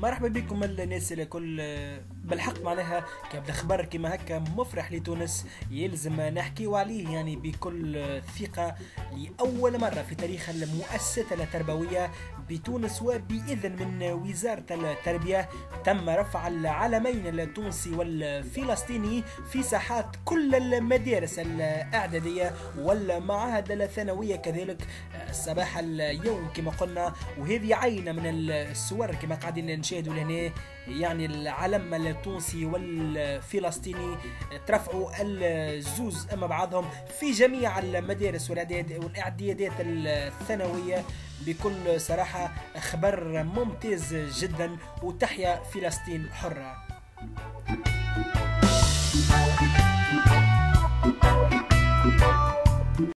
مرحبا بكم الناس الكل. بالحق معناها كيبدا خبر كيما هكا مفرح لتونس يلزم نحكيو عليه يعني بكل ثقة. لأول مرة في تاريخ المؤسسة التربوية بتونس وبإذن من وزارة التربية تم رفع العلمين التونسي والفلسطيني في ساحات كل المدارس الإعدادية والمعاهد الثانوية كذلك صباح اليوم كما قلنا. وهذه عينة من الصور كما قاعدين نشاهدوا لهنا، يعني العلم التونسي والفلسطيني ترفعوا الزوز أما بعضهم في جميع المدارس والإعدادات الثانوية. بكل صراحة خبر ممتاز جدا، وتحيا فلسطين حرة.